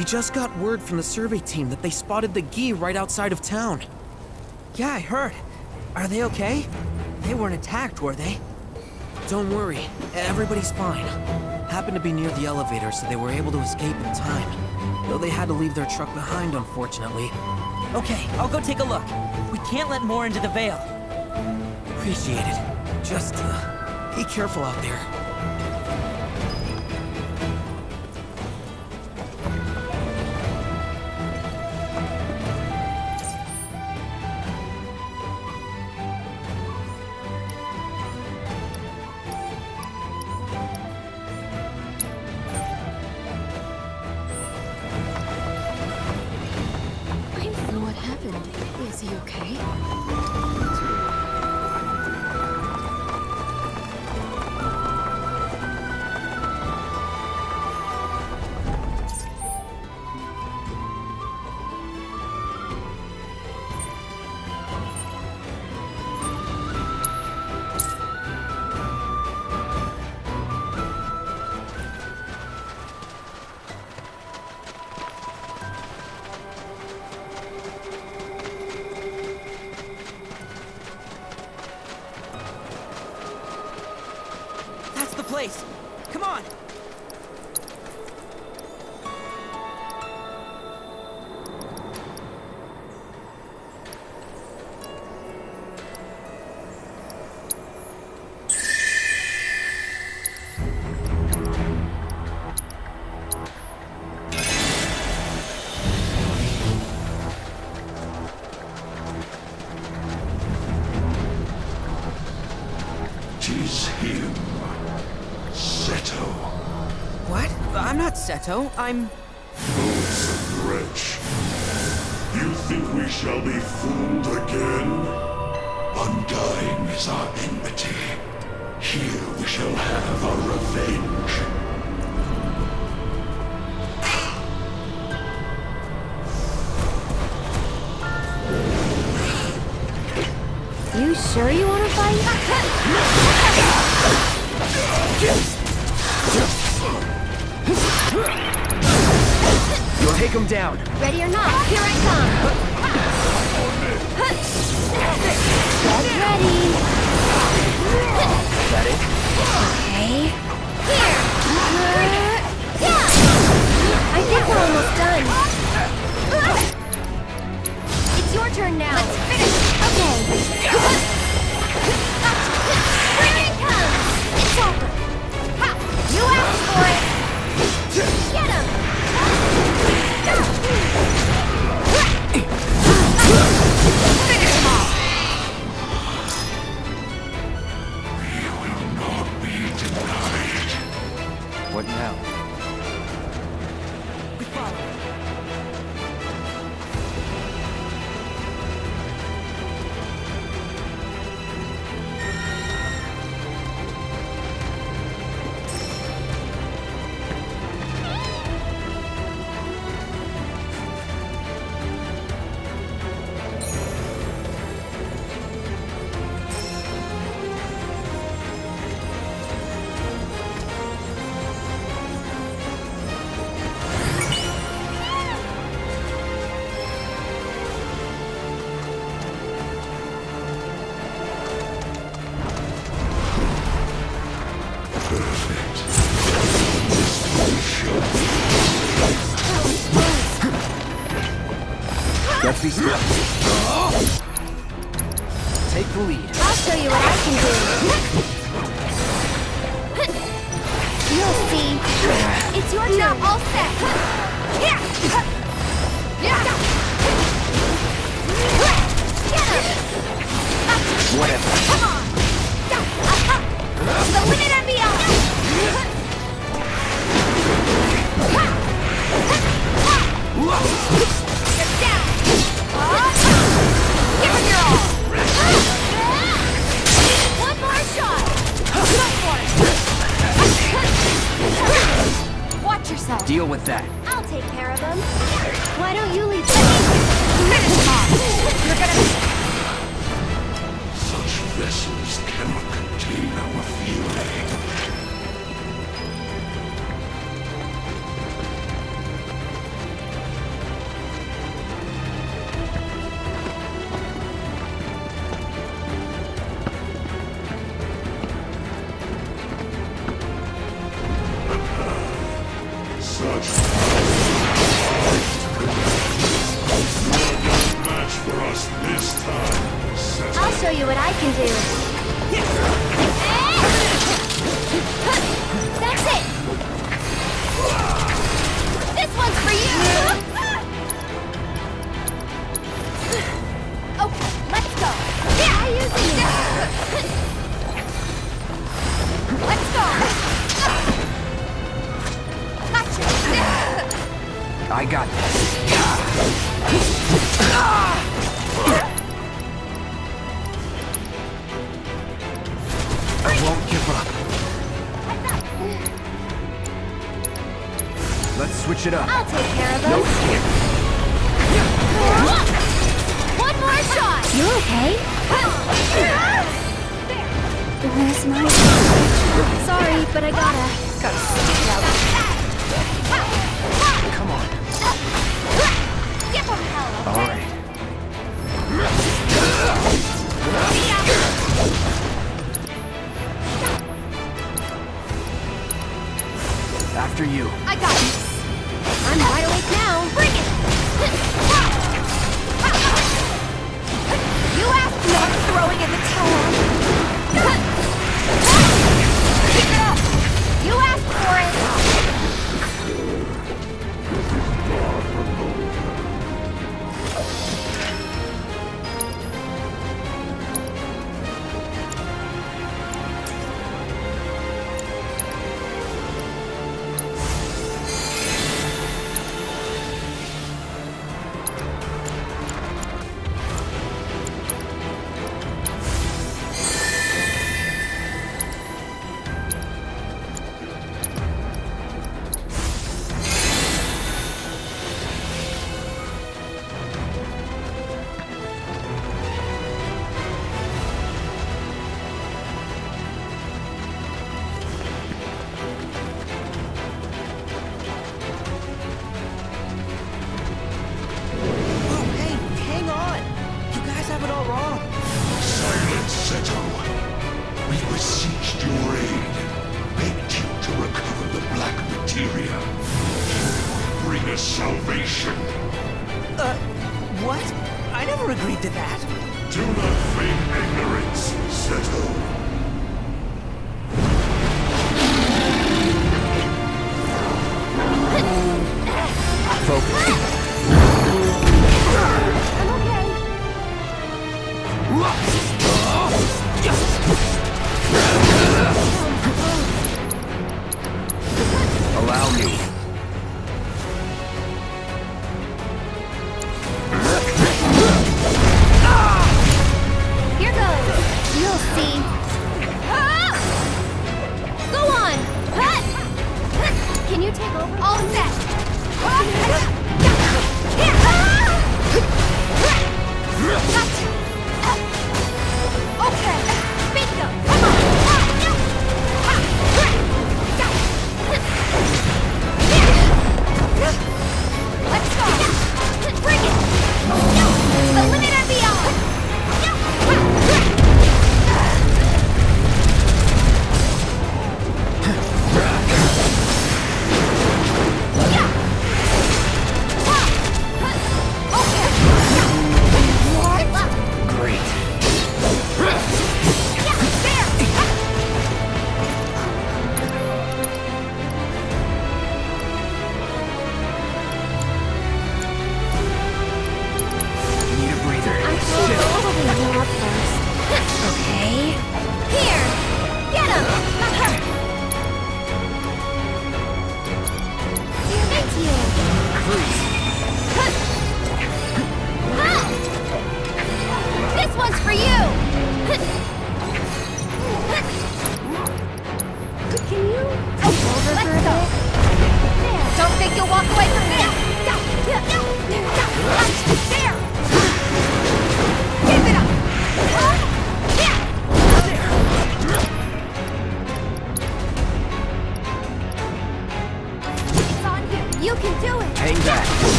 We just got word from the survey team that they spotted the Gi right outside of town. Yeah, I heard. Are they okay? They weren't attacked, were they? Don't worry, everybody's fine. Happened to be near the elevator, so they were able to escape in time. Though they had to leave their truck behind, unfortunately. Okay, I'll go take a look. We can't let more into the Veil. Appreciate it. Just, be careful out there. Is he okay? Place. Come on! Tis him. Seto. What? I'm not Seto. I'm... Loathsome wretch. You think we shall be fooled again? Undying is our enmity. Here we shall have our revenge. You sure you want to fight? You'll take him down. Ready or not, here I come. Get ready. Got it? Okay. Here. I think we're almost done. It's your turn now. Let's finish. Okay. Here it comes. It's over. You asked for it. Get him. Finish him off. We will not be denied. What now? We follow. Let's be still. Take the lead. I'll show you what I can do. You'll see. It's your turn. Not all set. Get him. Whatever. Come on. The limit and beyond. You're down. Give it your all. One more shot. Go for it. Watch yourself. Deal with that. I'll take care of him. Why don't you leave? Finish him off. You're gonna... Such vessels cannot contain our fury. I got this. I won't give up. Let's switch it up. I'll take care of No those. skip. One more shot! You're okay? Where's my... Sorry, but I gotta stick out. Come on. Give him hell, All okay? right. After you. I got this. I'm wide awake now. Bring it! You asked me. I'm throwing in the towel. Pick it up! You asked for it! Oh, hey, hang on. You guys have it all wrong. Silence, Seto. We beseeched your aid, begged you to recover the black materia. Bring us salvation. What? I never agreed to that. Do not feign ignorance, Seto. Focus. I'm okay. Allow me. Here goes.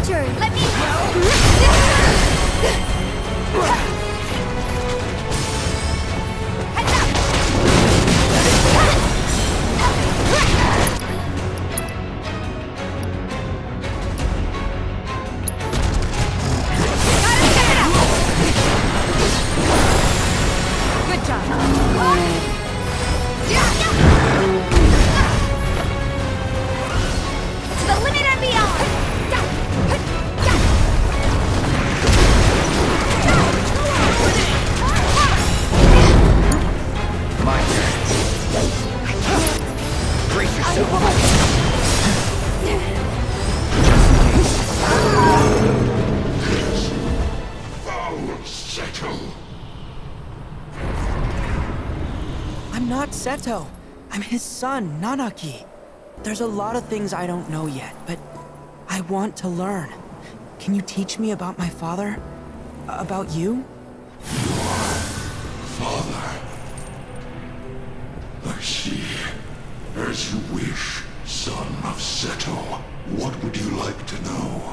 turn. Let me... Heads up! Good job. To the limit and beyond! My turn. Brace yourself. Foul Seto! I'm not Seto. I'm his son, Nanaki. There's a lot of things I don't know yet, but I want to learn. Can you teach me about my father? About you? Father. I see. As you wish, son of Seto. What would you like to know?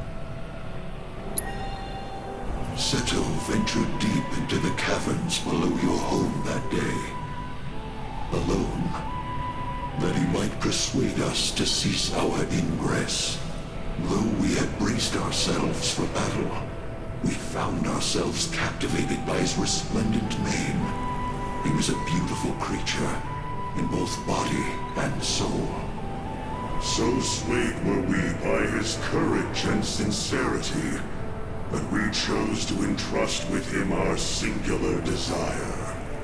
Seto ventured deep into the caverns below your home that day. Alone. That he might persuade us to cease our ingress. Though we had braced ourselves for battle, we found ourselves captivated by his resplendent mane. He was a beautiful creature, in both body and soul. So swayed were we by his courage and sincerity, that we chose to entrust with him our singular desire.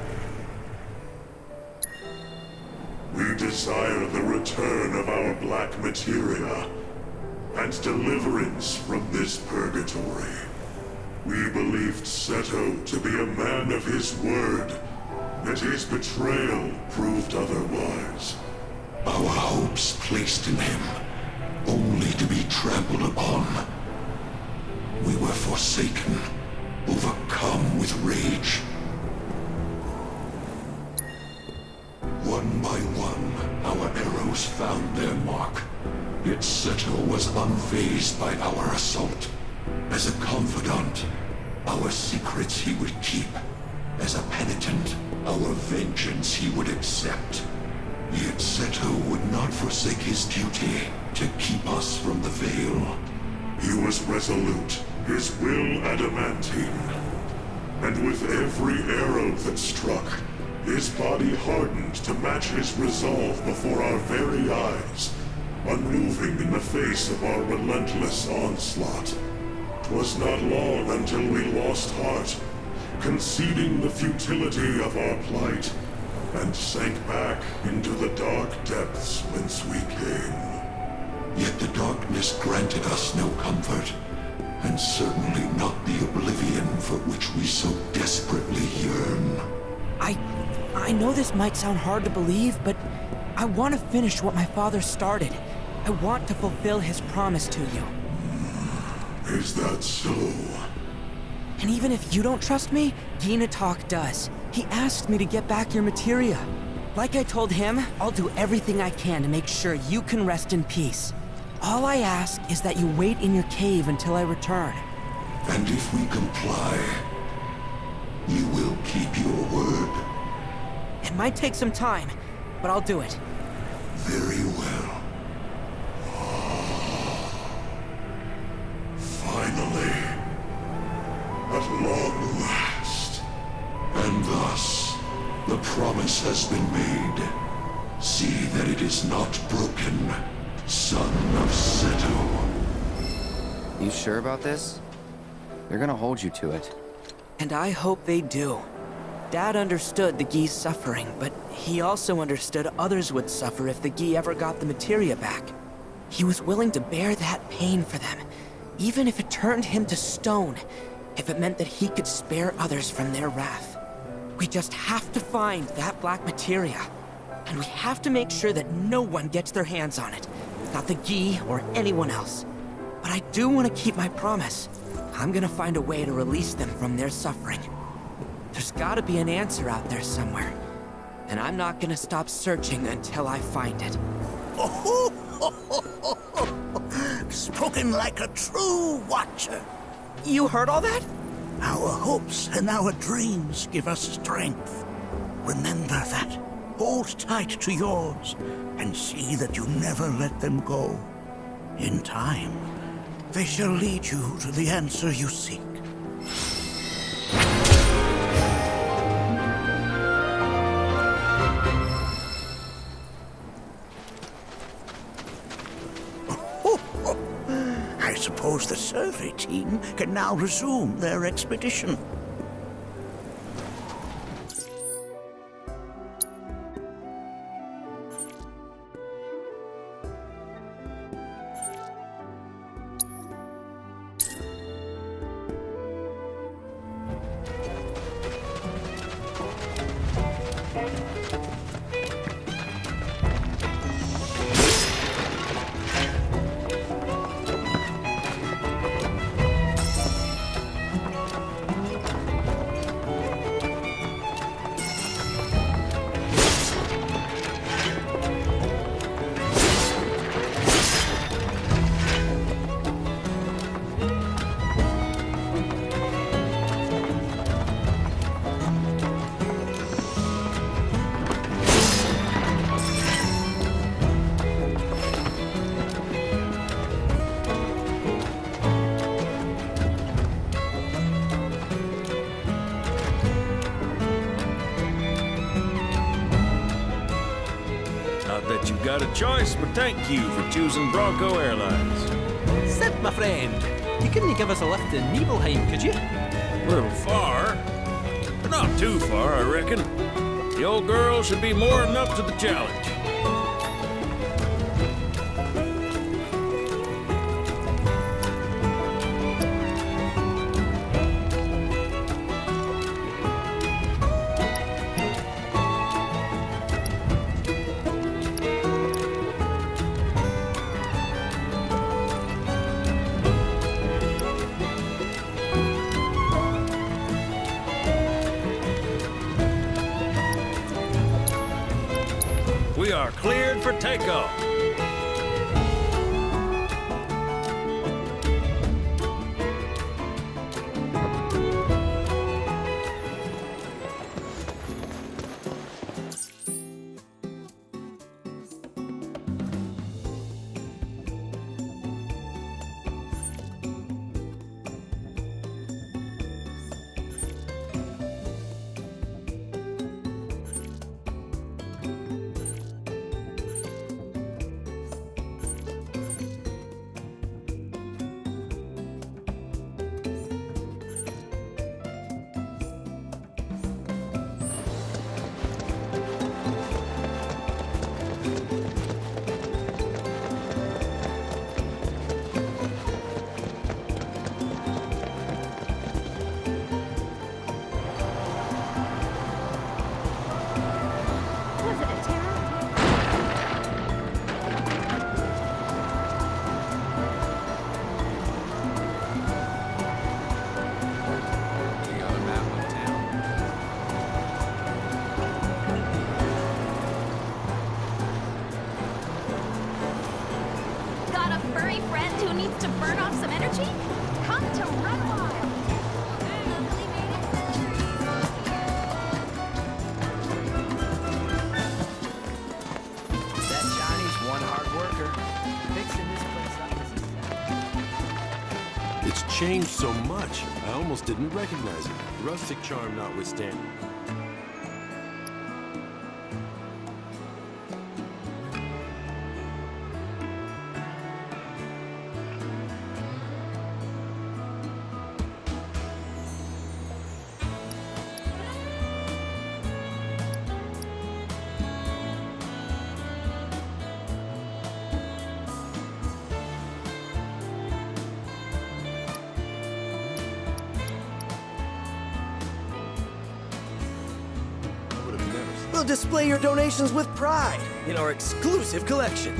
We desire the return of our black materia, and deliverance from this purgatory. We believed Seto to be a man of his word, yet his betrayal proved otherwise. Our hopes placed in him, only to be trampled upon. We were forsaken, overcome with rage. One by one, our arrows found their mark. Yet Seto was unfazed by our assault. As a confidant, our secrets he would keep. As a penitent, our vengeance he would accept. Yet Seto would not forsake his duty to keep us from the Veil. He was resolute, his will adamantine. And with every arrow that struck, his body hardened to match his resolve before our very eyes, unmoving in the face of our relentless onslaught. 'Twas not long until we lost heart, conceding the futility of our plight, and sank back into the dark depths whence we came. Yet the darkness granted us no comfort, and certainly not the oblivion for which we so desperately yearn. I know this might sound hard to believe, but I want to finish what my father started. I want to fulfill his promise to you. Is that so? And even if you don't trust me, Ginatok does. He asked me to get back your materia. Like I told him, I'll do everything I can to make sure you can rest in peace. All I ask is that you wait in your cave until I return. And if we comply, you will keep your word. It might take some time, but I'll do it. Very well. Finally. At long last. And thus, the promise has been made. See that it is not broken, son of Seto. You sure about this? They're gonna hold you to it. And I hope they do. Dad understood the Gi's suffering, but he also understood others would suffer if the Gi ever got the materia back. He was willing to bear that pain for them, even if it turned him to stone, if it meant that he could spare others from their wrath. We just have to find that black materia, and we have to make sure that no one gets their hands on it, not the Gi or anyone else. But I do want to keep my promise. I'm gonna find a way to release them from their suffering. There's gotta be an answer out there somewhere, and I'm not gonna stop searching until I find it. spoken like a true watcher. You heard all that? Our hopes and our dreams give us strength. Remember that. Hold tight to yours, and see that you never let them go. In time, they shall lead you to the answer you seek. I suppose the survey team can now resume their expedition. That you've got a choice, but thank you for choosing Bronco Airlines. Sid, my friend, you couldn't give us a lift to Nibelheim, could you? A little far, but not too far, I reckon. The old girl should be more than up to the challenge. We are cleared for takeoff. furry friend who needs to burn off some energy? Come to Run Wild! That Johnny's one hard worker. Fixing this place up. It's changed so much, I almost didn't recognize it, rustic charm notwithstanding. We'll display your donations with pride in our exclusive collection.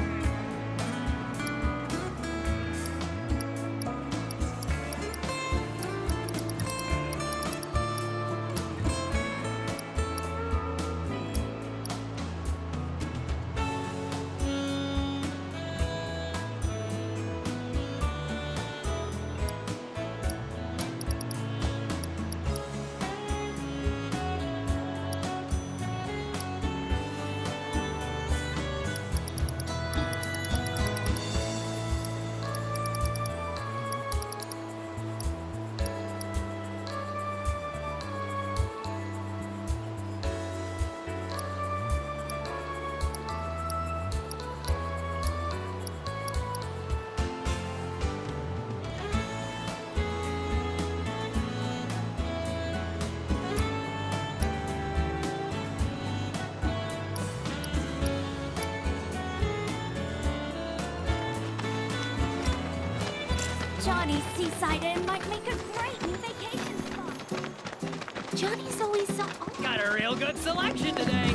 Johnny's Seaside Inn might make a great new vacation spot. Johnny's always so... Got a real good selection today.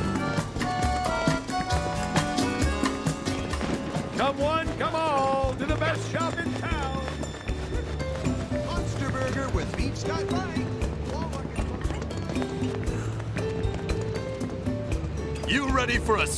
Come one, come all, to the best shop in town. Monster Burger with beef sky pie. You ready for a...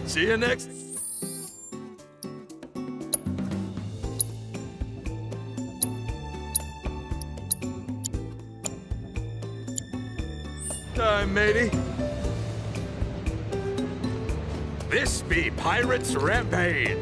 See you next time, matey. This be Pirates Rampage.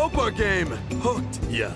Europa game! Hooked, yeah.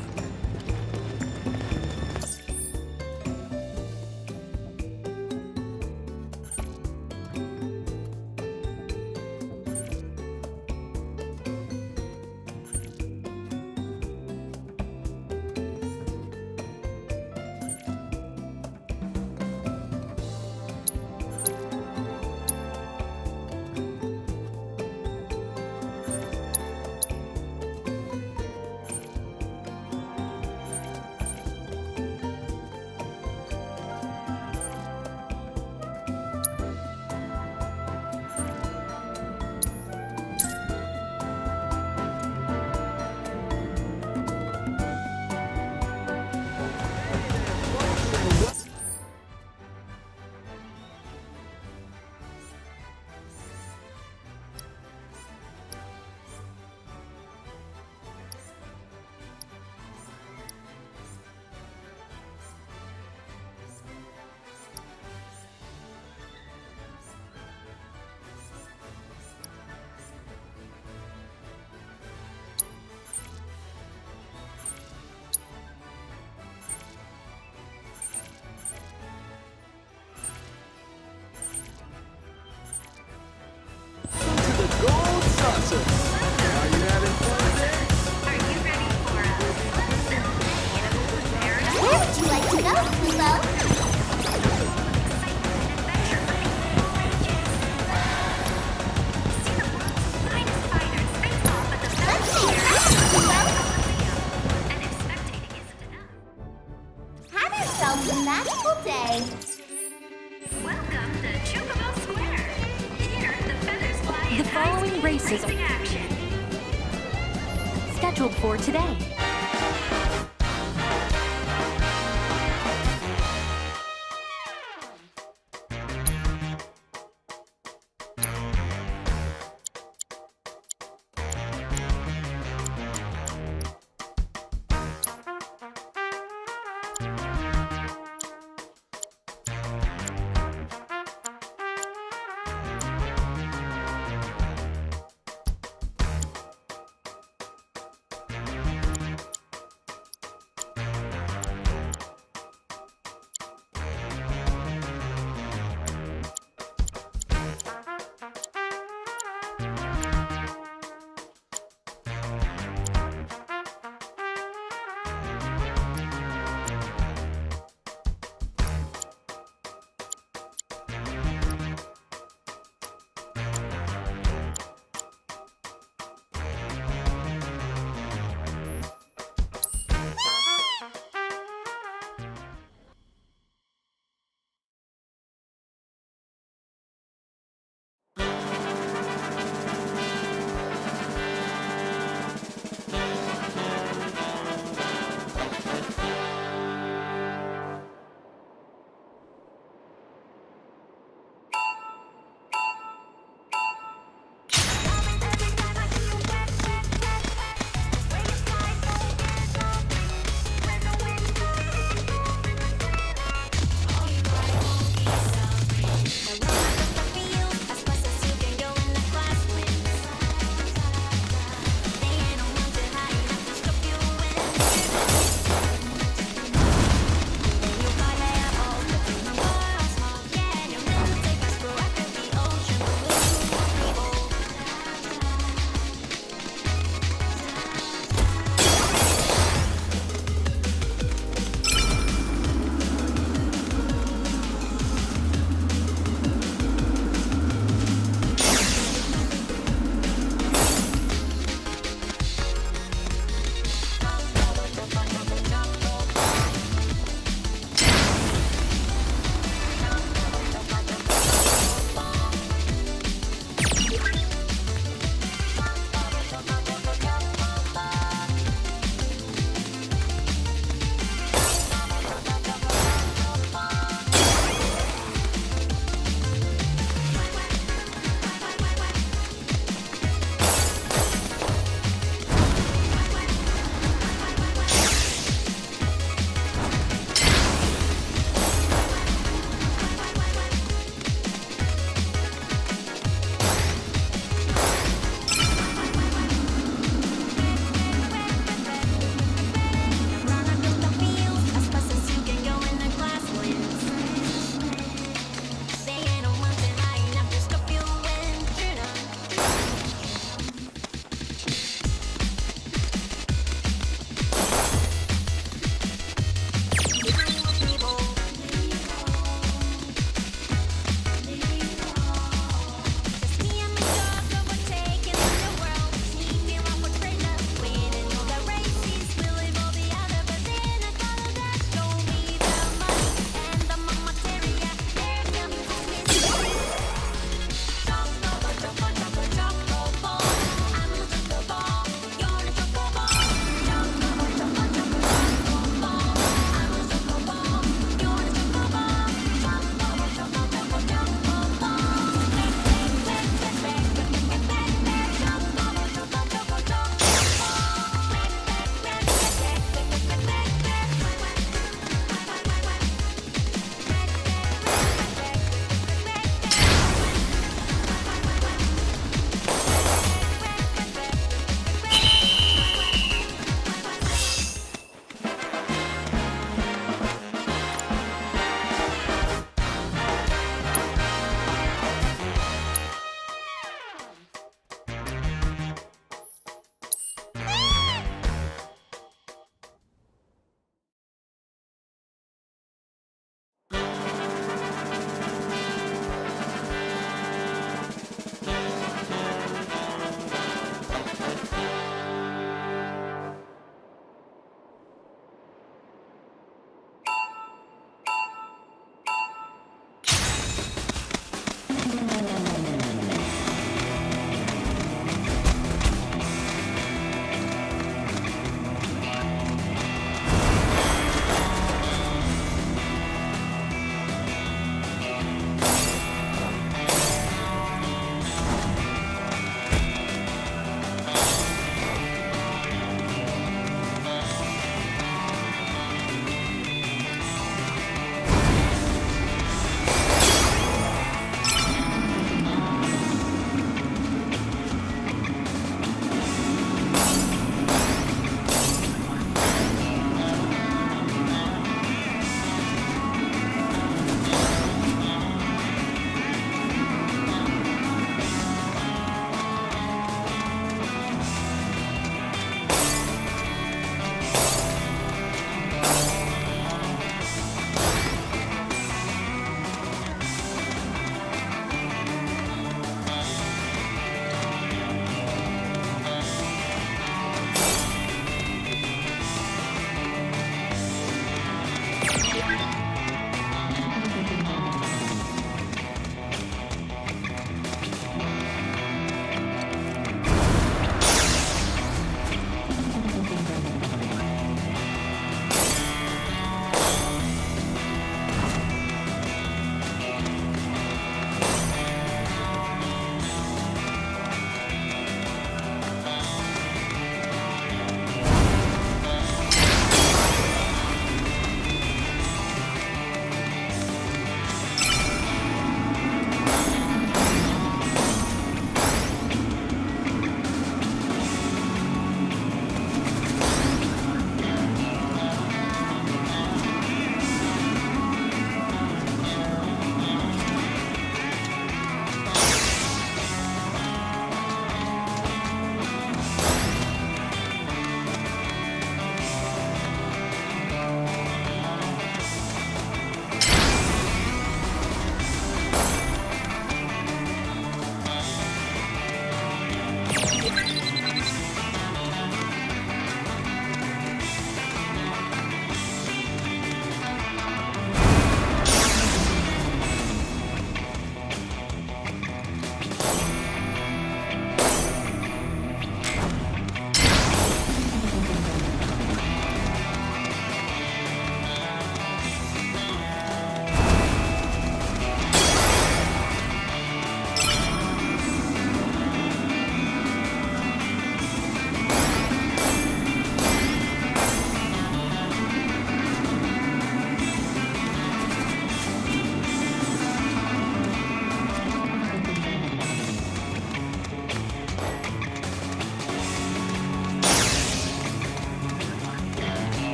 The following races are scheduled for today.